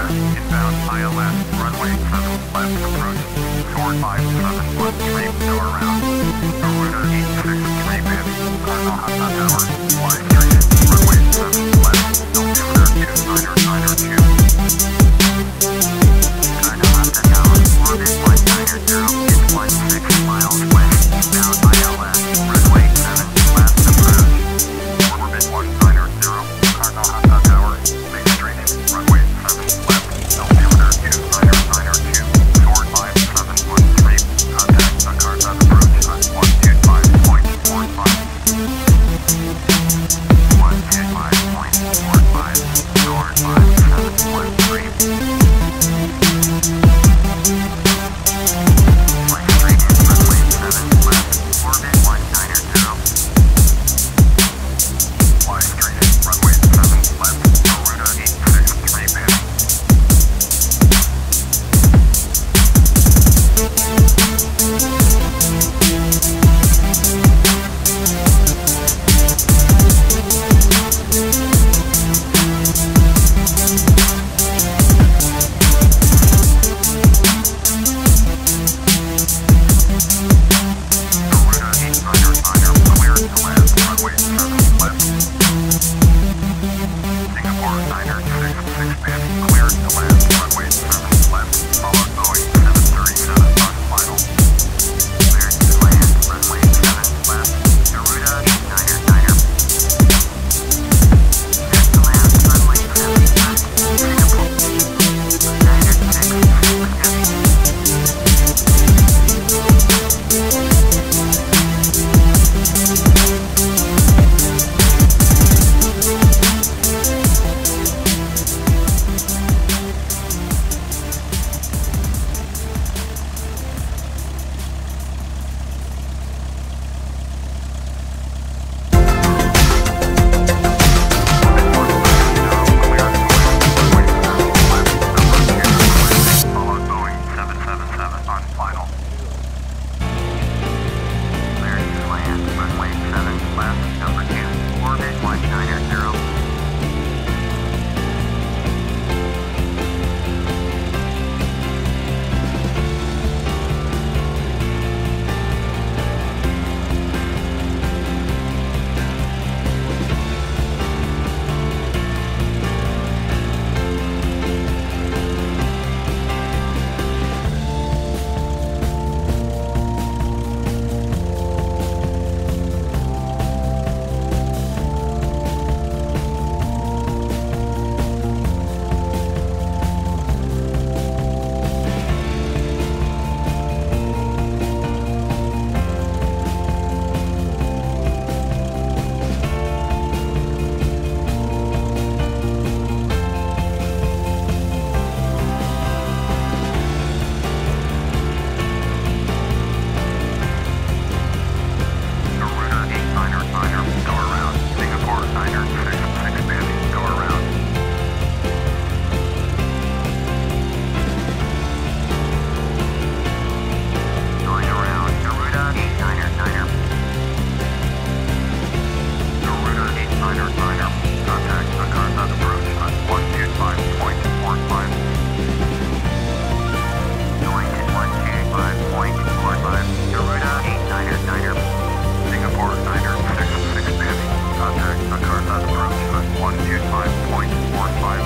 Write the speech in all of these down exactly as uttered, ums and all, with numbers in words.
west, inbound I L S, runway seven left approach, four five seven one three, go around, Garuda eight six three Baby, Cardinal Honda Tower, fly straight in, runway seven left, altimeter two niner niner two. Cardinal Honda Tower, orbit one niner zero, is one six miles west, inbound I L S, runway seven left approach, orbit one niner zero, Cardinal Honda Tower, make straight in, runway seven left, altimeter two niner niner two, four five seven one three, contact the Jakarta approach on one two five point four five. one two five point four five, four five seven one three. Flight straight in, runway seven left, orbit one niner zero. Fly straight in, runway seven left, Garuda eight six three Baby. Garuda eight niner niner, cleared to land, runway seven left. Singapore niner six six Baby, cleared to land, runway seven left, followed Boeing seven thirty-seven on final. Cleared to land, runway seven left, Garuda eight niner niner. Cleared to land, runway seven left, Singapore niner six six Baby. Followed Boeing seven seven seven on final. Cleared to land, runway seven left, number two, orbit one niner zero. Garuda eight niner niner, go around, Singapore niner six six Baby, go around. Going around, Garuda eight niner niner. Garuda eight niner niner, contact the Jakarta approach on one two five point four five. Going to one two five point four five, Garuda eight niner niner. Singapore niner six six Baby, contact the Jakarta approach on one two five point four five.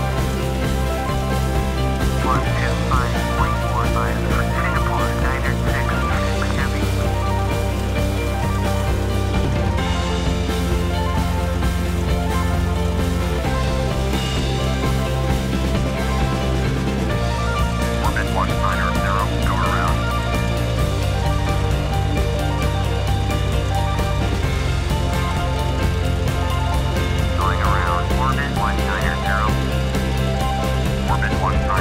one two five point four five, Singapore niner six six Baby. Orbit one niner zero, go around. Going around, orbit one niner zero. Orbit one niner